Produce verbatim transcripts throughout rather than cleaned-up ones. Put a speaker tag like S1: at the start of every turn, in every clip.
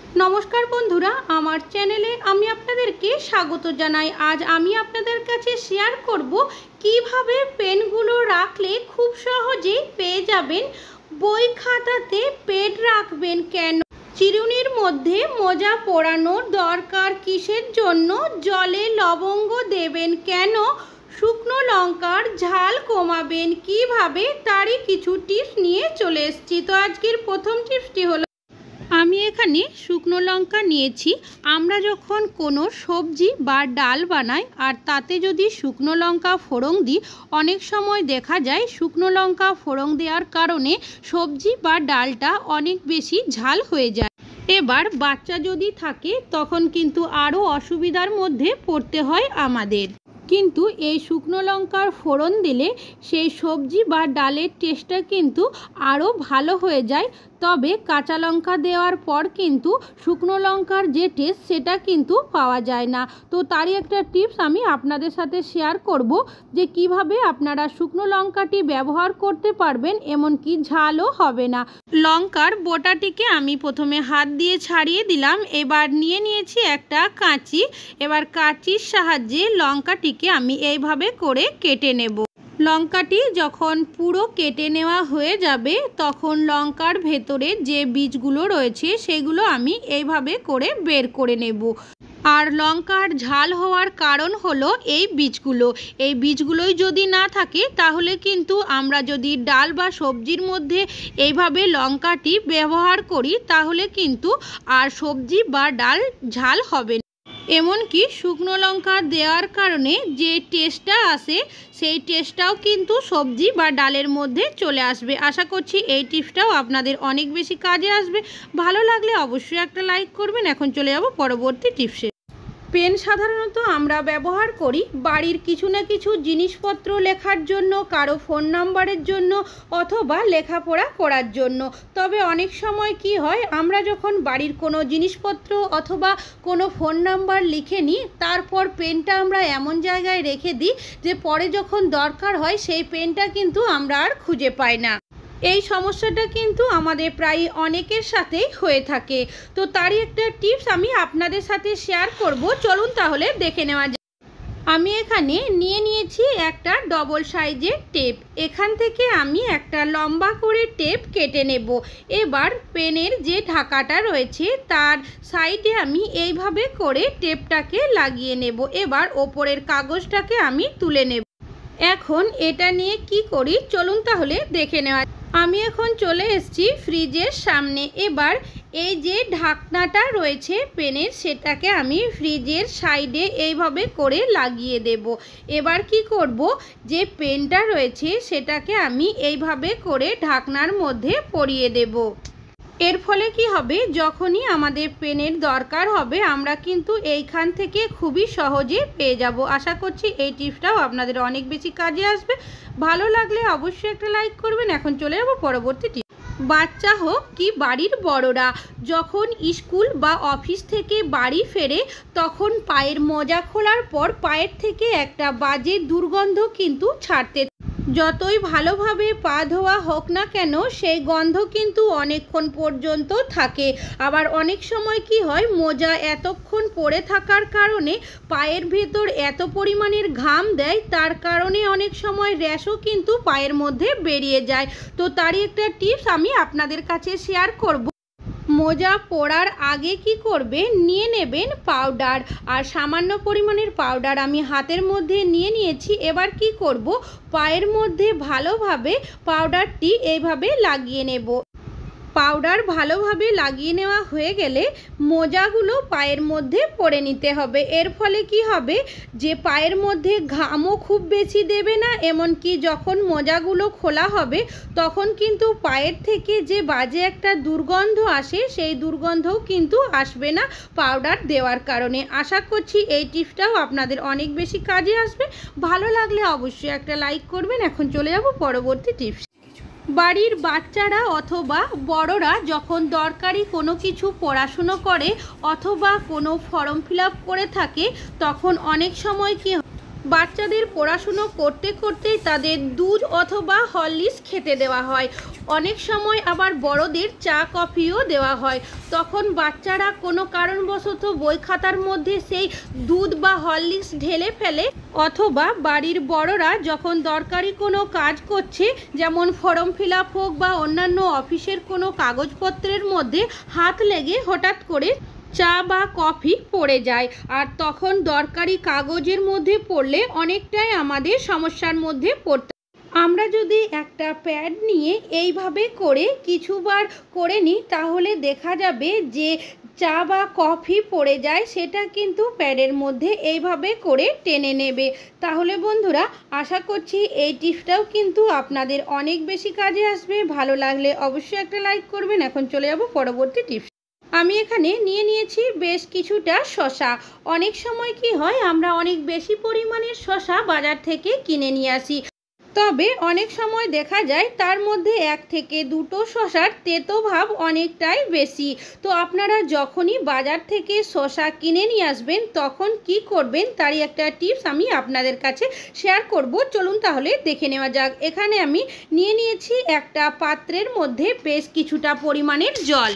S1: नमस्कार बंधुरा आमार चैनेले आमी आपनादेरके स्वागत जानाई। आज आमी आपनादेर काछे शेयर करब किभाबे पेनगुलो राखले खूब सहजेई पेये जाबेन बोई खाताते पेन राखबेन केन, चिरुनिर मध्य मोजा पोड़ानोर दरकार किसेर जोन्नो, जले लवंग देबेन केन, शुकनो लंकार झाल कमाबेन किभाबे तारই किछु टिप्स निये चले एसेछि। तो आजकेर प्रथम टिप्सटी हलो आमी एखाने शुकनो लंका नियेछि। आमरा जखन कोनो सब्जी बा डाल बानाई और ताते जदि शुकनो लंका फोड़न दी अनेक समय देखा जाए शुकनो लंका फोड़न देওয়ার कारणे सब्जी बा डालटा अनेक बेशी झाल हये जाए। एबार बाच्चा जदि थाके तखन किन्तु आरो असुविधार मध्य पड़ते हय आमादेर। किन्तु এই শুকনো লঙ্কার ফোড়ন দিলে সেই সবজি বা ডালের টেস্টটা কিন্তু আরও ভালো হয়ে যায়। তবে কাঁচা লঙ্কা দেওয়ার পর কিন্তু শুকনো লঙ্কার যে টেস্ট সেটা কিন্তু পাওয়া যায় না। তো তারই একটা টিপস আমি আপনাদের সাথে শেয়ার করব যে কিভাবে আপনারা শুকনো লঙ্কাটি ব্যবহার করতে পারবেন, এমনকি ঝালও হবে না। লঙ্কার বোটাটিকে আমি প্রথমে হাত দিয়ে ছাড়িয়ে দিলাম। এবার নিয়ে নিয়েছি একটা কাঁচি। এবার কাঁচির সাহায্যে লঙ্কাটিকে আমি এইভাবে করে কেটে নেব। লঙ্কাটি যখন পুরো কেটে নেওয়া হয়ে যাবে তখন লঙ্কার ভেতরে যে বীজগুলো রয়েছে সেগুলো আমি এইভাবে করে বের করে নেব। আর লঙ্কার ঝাল হওয়ার কারণ হলো এই বীজগুলো। এই বীজগুলোই যদি না থাকে তাহলে কিন্তু আমরা যদি ডাল বা সবজির মধ্যে এইভাবে লঙ্কাটি ব্যবহার করি তাহলে কিন্তু আর সবজি বা ডাল ঝাল হবে না। এমনকি শুকনো লঙ্কা দেওয়ার কারণে যে টেস্টটা আসে সেই টেস্টটাও কিন্তু সবজি বা ডালের মধ্যে চলে আসবে। আশা করছি এই টিপসটাও আপনাদের অনেক বেশি কাজে আসবে। ভালো লাগলে অবশ্যই একটা লাইক করবেন। এখন চলে যাব পরবর্তী টিপসে। পেন সাধারণত আমরা ব্যবহার করি বাড়ির কিছু না কিছু জিনিসপত্র লেখার জন্য, কারো ফোন নাম্বারের জন্য অথবা লেখাপড়া করার জন্য। তবে অনেক সময় কি হয়, আমরা যখন বাড়ির কোনো জিনিসপত্র অথবা কোনো ফোন নাম্বার লিখে নিই তারপর পেনটা আমরা এমন জায়গায় রেখে দিই যে পরে যখন দরকার হয় সেই পেনটা কিন্তু আমরা আর খুঁজে পাই না। এই সমস্যাটা কিন্তু আমাদের প্রায় অনেকের সাথেই হয়ে থাকে। তো তারই একটা টিপস আমি আপনাদের সাথে শেয়ার করব। চলুন তাহলে দেখে নেওয়া যাক। আমি এখানে নিয়ে নিয়েছি একটা ডবল সাইজের টেপ। এখান থেকে আমি একটা লম্বা করে টেপ কেটে নেব। এবার পেনের যে ঢাকাটা রয়েছে তার সাইডে আমি এইভাবে করে টেপটাকে লাগিয়ে নেব। এবার ওপরের কাগজটাকে আমি তুলে নেব। এখন এটা নিয়ে কি করি চলুন তাহলে দেখে নেওয়া। আমি এখন চলে এসেছি ফ্রিজের সামনে। এবার এই যে ঢাকনাটা রয়েছে পেনের সেটাকে আমি ফ্রিজের সাইডে এইভাবে করে লাগিয়ে দেব। এবার কি করব, যে পেনটা রয়েছে সেটাকে আমি এইভাবে করে ঢাকনার মধ্যে পরিয়ে দেব। এর ফলে কি হবে, যখনই আমাদের পেনের দরকার হবে আমরা কিন্তু এইখান থেকে খুবই সহজে পেয়ে যাব। আশা করছি এই টিপসটাও আপনাদের অনেক বেশি কাজে আসবে। ভালো লাগলে অবশ্যই একটা লাইক করবেন। এখন চলে যাব পরবর্তী টিপস। বাচ্চা হোক কি বাড়ির বড়রা যখন স্কুল বা অফিস থেকে বাড়ি ফেরে তখন পায়ের মোজা খোলার পর পায়ের থেকে একটা বাজে দুর্গন্ধ কিন্তু ছাড়তে। যতই ভালোভাবে পা ধোয়া হোক না কেন সেই গন্ধ কিন্তু অনেকক্ষণ পর্যন্ত থাকে। আবার অনেক সময় কি হয়, মোজা এতক্ষণ পরে থাকার কারণে পায়ের ভেতর এত পরিমাণের ঘাম দেয় তার কারণে অনেক সময় র্যাশও কিন্তু পায়ের মধ্যে বেরিয়ে যায়। তো তারই একটা টিপস আমি আপনাদের কাছে শেয়ার করব। মোজা পরার আগে কি করবেন, নিয়ে নেবেন পাউডার। আর সামান্য পরিমাণের পাউডার আমি হাতের মধ্যে নিয়ে নিয়েছি। এবার কি করব, পায়ের মধ্যে ভালোভাবে পাউডারটি এইভাবে লাগিয়ে নেব। পাউডার ভালোভাবে লাগিয়ে নেওয়া হয়ে গেলে মোজাগুলো পায়ের মধ্যে পরে নিতে হবে। এর ফলে কি হবে, যে পায়ের মধ্যে ঘামও খুব বেশি দেবে না, এমনকি যখন মোজাগুলো খোলা হবে তখন কিন্তু পায়ের থেকে যে বাজে একটা দুর্গন্ধ আসে সেই দুর্গন্ধও কিন্তু আসবে না পাউডার দেওয়ার কারণে। আশা করছি এই টিপসটাও আপনাদের অনেক বেশি কাজে আসবে। ভালো লাগলে অবশ্যই একটা লাইক করবেন। এখন চলে যাব পরবর্তী টিপস। বাড়ির বাচ্চারা অথবা বড়রা যখন দরকারি কোনো কিছু পড়াশুনো করে অথবা কোনো ফর্ম ফিল আপ করে থাকে তখন অনেক সময় কি বাচ্চাদের পড়াশুনো করতে করতেই তাদের দুধ অথবা হরলিক্স খেতে দেওয়া হয়। অনেক সময় আবার বড়দের চা কফিও দেওয়া হয়। তখন বাচ্চারা কোনো কারণবশত বই খাতার মধ্যে সেই দুধ বা হরলিক্স ঢেলে ফেলে, অথবা বাড়ির বড়রা যখন দরকারি কোনো কাজ করছে, যেমন ফর্ম ফিল আপ হোক বা অন্যান্য অফিসের কোনো কাগজপত্রের মধ্যে হাত লেগে হঠাৎ করে চা বা কফি পড়ে যায়, আর তখন দরকারি কাগজের মধ্যে পড়লে অনেকটাই আমাদের সমস্যার মধ্যে পড়তে। আমরা যদি একটা প্যাড নিয়ে এইভাবে করে কিছুবার করে নিই, তাহলে দেখা যাবে যে চা বা কফি পড়ে যায় সেটা কিন্তু প্যাডের মধ্যে এইভাবে করে টেনে নেবে। তাহলে বন্ধুরা, আশা করছি এই টিপসটাও কিন্তু আপনাদের অনেক বেশি কাজে আসবে। ভালো লাগলে অবশ্যই একটা লাইক করবেন। এখন চলে যাব পরবর্তী টিপস। আমি এখানে নিয়ে নিয়েছি বেশ কিছুটা শসা। অনেক সময় কি হয়, আমরা অনেক বেশি পরিমাণের শসা বাজার থেকে কিনে নিয়ে আসি, তবে অনেক সময় দেখা যায় তার মধ্যে এক থেকে দুটো শসার তেতো ভাব অনেকটাই বেশি। তো আপনারা যখনই বাজার থেকে শসা কিনে নিয়ে আসবেন, তখন কি করবেন তারই একটা টিপস আমি আপনাদের কাছে শেয়ার করব। চলুন তাহলে দেখে নেওয়া যাক। এখানে আমি নিয়ে নিয়েছি একটা পাত্রের মধ্যে বেশ কিছুটা পরিমাণের জল।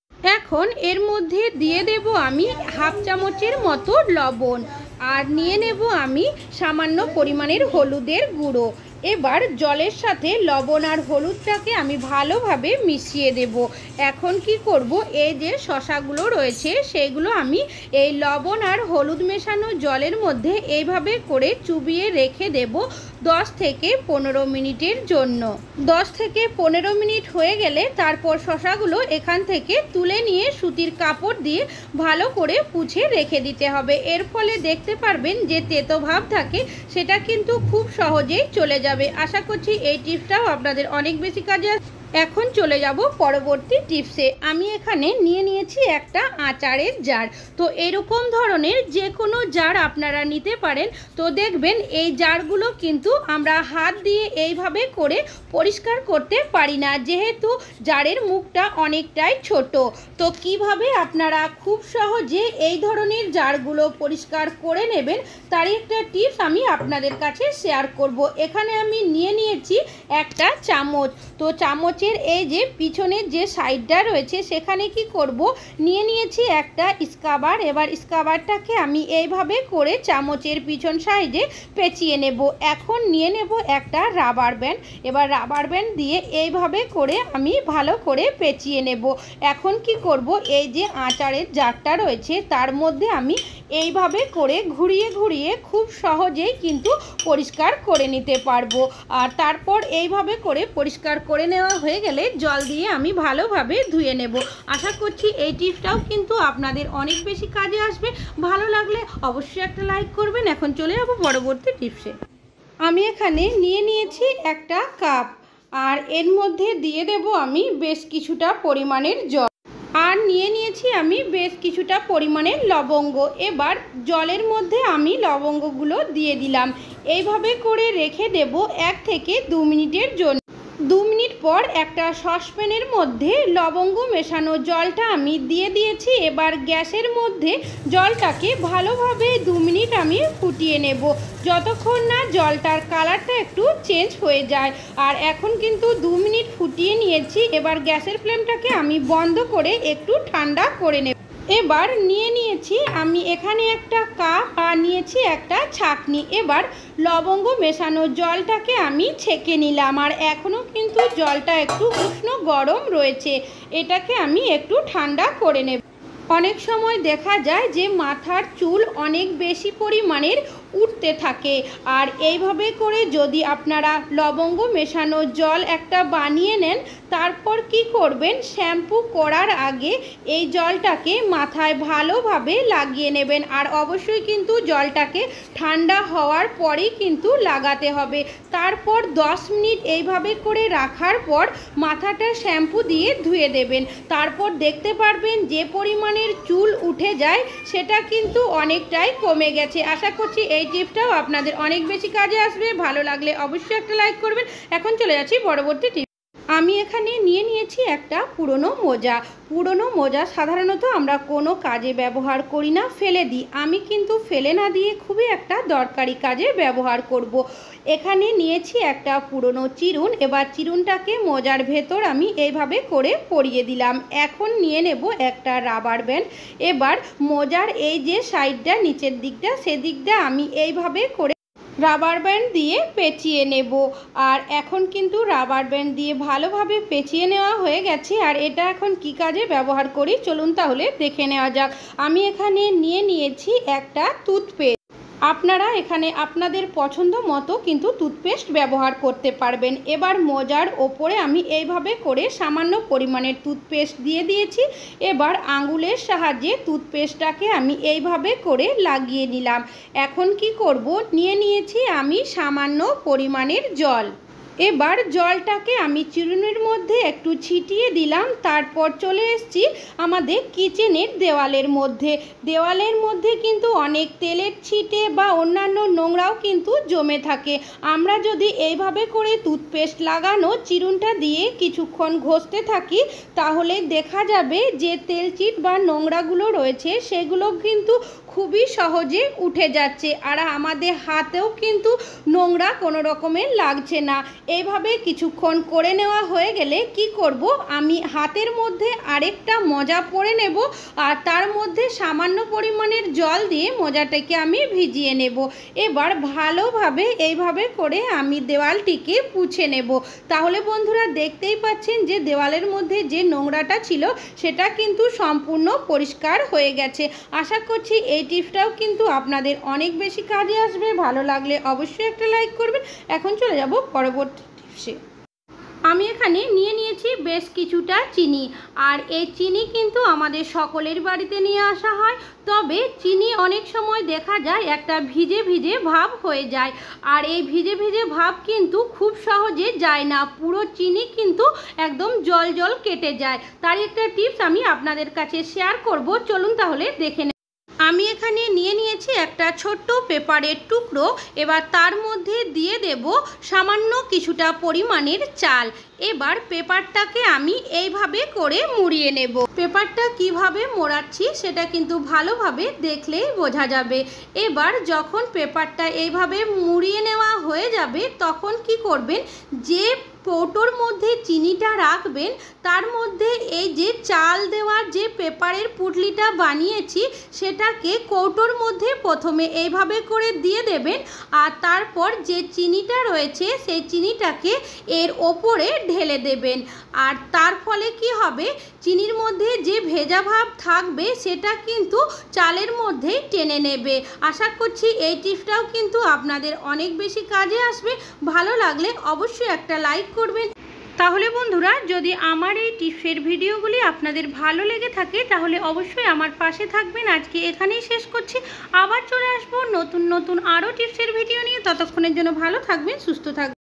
S1: এখন এর মধ্যে দিয়ে দেব আমি হাফ চামচের মতো লবণ, আর নিয়ে নেব আমি সামান্য পরিমাণের হলুদের গুঁড়ো। এবার জলের সাথে লবণ আর হলুদটাকে আমি ভালোভাবে মিশিয়ে দেব। এখন কি করব, এই যে শসাগুলো রয়েছে সেগুলো আমি এই লবণ আর হলুদ মেশানো জলের মধ্যে এইভাবে করে চুবিয়ে রেখে দেব দশ থেকে পনেরো মিনিটের জন্য। দশ থেকে পনেরো মিনিট হয়ে গেলে তারপর শসাগুলো এখান থেকে তুলে নিয়ে সুতির কাপড় দিয়ে ভালো করে পুছে রেখে দিতে হবে। এর ফলে দেখতে পারবেন যে তেতো ভাব থাকে সেটা কিন্তু খুব সহজেই চলে যাবে। আশা করছি এই টিপসটাও আপনাদের অনেক বেশি কাজে আসবে। এখন চলে যাব পরবর্তী টিপসে। আমি এখানে নিয়ে নিয়েছি একটা আচারের জার। তো এরকম ধরনের যে কোনো জার আপনারা নিতে পারেন। তো দেখবেন এই জারগুলো কিন্তু আমরা হাত দিয়ে এইভাবে করে পরিষ্কার করতে পারি না, যেহেতু জারের মুখটা অনেকটাই ছোট। তো কিভাবে আপনারা খুব সহজে এই ধরনের জারগুলো পরিষ্কার করে নেবেন তারই একটা টিপস আমি আপনাদের কাছে শেয়ার করব। এখানে আমি নিয়ে নিয়েছি একটা চামচ। তো চামচ এই যে পিছনের যে সাইডটা রয়েছে সেখানে কি করব, নিয়ে নিয়েছি একটা স্ক্রাবার। এবার স্ক্রাবারটাকে আমি এইভাবে করে চামচের পিছন সাইডে পেঁচিয়ে নেব। এখন নিয়ে নেব একটা রাবার ব্যান্ড। এবার রাবার ব্যান্ড দিয়ে এইভাবে করে আমি ভালো করে পেঁচিয়ে নেব। এখন কি করব, এই যে আচারের জারটা রয়েছে তার মধ্যে আমি এইভাবে করে ঘুরিয়ে ঘুরিয়ে খুব সহজেই কিন্তু পরিষ্কার করে নিতে পারবো। আর তারপর এইভাবে করে পরিষ্কার করে নেওয়া হয়ে গেলে জল দিয়ে আমি ভালোভাবে ধুয়ে নেব। আশা করছি এই টিপসটাও কিন্তু আপনাদের অনেক বেশি কাজে আসবে। ভালো লাগলে অবশ্যই একটা লাইক করবেন। এখন চলে যাব পরবর্তী টিপসে। আমি এখানে নিয়ে নিয়েছি একটা কাপ, আর এর মধ্যে দিয়ে দেব আমি বেশ কিছুটা পরিমাণের জল, আর নিয়ে নিয়েছি আমি বেশ কিছুটা পরিমাণের লবঙ্গ। এবার জলের মধ্যে আমি লবঙ্গগুলো দিয়ে দিলাম। এইভাবে করে রেখে দেব এক থেকে দু মিনিটের জন্য। দু মিনিট পর একটা সসপ্যানের মধ্যে লবঙ্গ মেশানো জলটা আমি দিয়ে দিয়েছি। এবার গ্যাসের মধ্যে জলটাকে ভালোভাবে দু মিনিট আমি ফুটিয়ে নেব, যতক্ষণ না জলটার কালারটা একটু চেঞ্জ হয়ে যায়। আর এখন কিন্তু দু মিনিট ফুটিয়ে নিয়েছি। এবার গ্যাসের ফ্লেমটাকে আমি বন্ধ করে একটু ঠান্ডা করে নেব। এবার নিয়ে নিয়েছি আমি এখানে একটা কাপ, আর নিয়েছি একটা ছাঁকনি। এবার লবঙ্গ মেশানো জলটাকে আমি ছেঁকে নিলাম, আর এখনও কিন্তু জলটা একটু উষ্ণ গরম রয়েছে। এটাকে আমি একটু ঠান্ডা করে নেব। অনেক সময় দেখা যায় যে মাথার চুল অনেক বেশি পরিমাণের উঠতে থাকে, আর এইভাবে করে যদি আপনারা লবঙ্গ মেশানো জল একটা বানিয়ে নেন, তারপর কি করবেন, শ্যাম্পু করার আগে এই জলটাকে মাথায় ভালোভাবে লাগিয়ে নেবেন। আর অবশ্যই কিন্তু জলটাকে ঠান্ডা হওয়ার পরেই কিন্তু লাগাতে হবে। তারপর দশ মিনিট এইভাবে করে রাখার পর মাথাটা শ্যাম্পু দিয়ে ধুয়ে দেবেন। তারপর দেখতে পারবেন যে পরিমাণের চুল উঠে যায় সেটা কিন্তু অনেকটাই কমে গেছে। আশা করছি এই টিপসটাও আপনাদের অনেক বেশি কাজে আসবে। ভালো লাগলে অবশ্যই একটা লাইক করবেন। এখন চলে যাচ্ছি পরবর্তী টিপ। আমি এখানে নিয়ে নিয়েছি একটা পুরনো মোজা। পুরনো মোজা সাধারণত আমরা কোনো কাজে ব্যবহার করি না, ফেলে দিই। আমি কিন্তু ফেলে না দিয়ে খুবই একটা দরকারি কাজে ব্যবহার করব। এখানে নিয়েছি একটা পুরনো চিরুন। এবার চিরুনটাকে মোজার ভেতর আমি এইভাবে করে পরিয়ে দিলাম। এখন নিয়ে নেব একটা রাবার ব্যান্ড। এবার মোজার এই যে সাইডটা, নিচের দিকটা, সেদিকটা আমি এইভাবে করে রাবার ব্যান্ড দিয়ে পেঁচিয়ে নেব। আর এখন কিন্তু রাবার ব্যান্ড দিয়ে ভালোভাবে পেঁচিয়ে নেওয়া হয়ে গেছে। আর এটা এখন কি কাজে ব্যবহার করি চলুন তাহলে দেখে নেওয়া যাক। আমি এখানে নিয়ে নিয়েছি একটা টুথপেস্ট। আপনারা এখানে আপনাদের পছন্দ মতো কিন্তু টুথপেস্ট ব্যবহার করতে পারবেন। এবার মোজার ওপরে আমি এইভাবে করে সামান্য পরিমাণের টুথপেস্ট দিয়ে দিয়েছি। এবার আঙুলের সাহায্যে টুথপেস্টটাকে আমি এইভাবে করে লাগিয়ে নিলাম। এখন কি করব, নিয়ে নিয়েছি আমি সামান্য পরিমাণের জল। এবার জলটাকে আমি চিরুনির মধ্যে একটু ছিটিয়ে দিলাম। তারপর চলে এসেছি আমাদের কিচেনের দেওয়ালের মধ্যে। দেওয়ালের মধ্যে কিন্তু অনেক তেলের ছিটে বা অন্যান্য নোংরাও কিন্তু জমে থাকে। আমরা যদি এইভাবে করে টুথপেস্ট লাগানো চিরুনটা দিয়ে কিছুক্ষণ ঘষতে থাকি তাহলে দেখা যাবে যে তেলচিট বা নোংরাগুলো রয়েছে সেগুলো কিন্তু খুবই সহজে উঠে যাচ্ছে। আর আমাদের হাতেও কিন্তু নোংরা কোনো রকমের লাগছে না। এইভাবে কিছুক্ষণ করে নেওয়া হয়ে গেলে কি করব, আমি হাতের মধ্যে আরেকটা মোজা পরে নেব। আর তার মধ্যে সামান্য পরিমাণের জল দিয়ে মোজাটাকে আমি ভিজিয়ে নেব। এবার ভালোভাবে এইভাবে করে আমি দেওয়ালটিকে পুছে নেব। তাহলে বন্ধুরা দেখতেই পাচ্ছেন যে দেওয়ালের মধ্যে যে নোংরাটা ছিল সেটা কিন্তু সম্পূর্ণ পরিষ্কার হয়ে গেছে। আশা করছি এই টিপসটাও কিন্তু আপনাদের অনেক বেশি কাজে আসবে। ভালো লাগলে অবশ্যই একটা লাইক করবেন। এখন চলে যাব পরবর্তী টিপসে। আমি এখানে নিয়ে নিয়েছি বেশ কিছুটা চিনি। আর এই চিনি কিন্তু আমাদের সকলের বাড়িতে নিয়ে আসা হয়। তবে চিনি অনেক সময় দেখা যায় একটা ভিজে ভিজে ভাব হয়ে যায়। আর এই ভিজে ভিজে ভাব কিন্তু খুব সহজে যায় না, পুরো চিনি কিন্তু একদম জল জল কেটে যায়। তার একটা টিপস আমি আপনাদের কাছে শেয়ার করব, চলুন তাহলে দেখে নেব। আমি এখানে নিয়ে নিয়েছি একটা ছোট্ট পেপারের টুকরো। এবার তার মধ্যে দিয়ে দেব সামান্য কিছুটা পরিমাণের চাল। এবার পেপারটাকে আমি এইভাবে করে মুড়িয়ে নেব। পেপারটা কিভাবে মোড়াচ্ছি সেটা কিন্তু ভালোভাবে দেখলেই বোঝা যাবে। এবার যখন পেপারটা এইভাবে মুড়িয়ে নেওয়া হয়ে যাবে তখন কি করবেন, যে কৌটোর মধ্যে চিনিটা রাখবেন তার মধ্যে এই যে চাল দেওয়ার যে পেপারের পুটলিটা বানিয়েছি সেটাকে কৌটোর মধ্যে প্রথমে এইভাবে করে দিয়ে দেবেন। আর তারপর যে চিনিটা রয়েছে সেই চিনিটাকে এর ওপরে ঢেলে দেবেন। আর তার ফলে কি হবে, চিনির মধ্যে যে ভেজা ভাব থাকবে সেটা কিন্তু চালের মধ্যেই টেনে নেবে। আশা করছি এই টিপসটাও কিন্তু আপনাদের অনেক বেশি কাজে আসবে। ভালো লাগলে অবশ্যই একটা লাইক করবেন। তাহলে বন্ধুরা যদি আমার এই টিপসের ভিডিওগুলি আপনাদের ভালো লেগে থাকে তাহলে অবশ্যই আমার পাশে থাকবেন। আজকে এখানেই শেষ করছি, আবার চলে আসবো নতুন নতুন আরও টিপসের ভিডিও নিয়ে। ততক্ষণের জন্য ভালো থাকবেন, সুস্থ থাকবেন।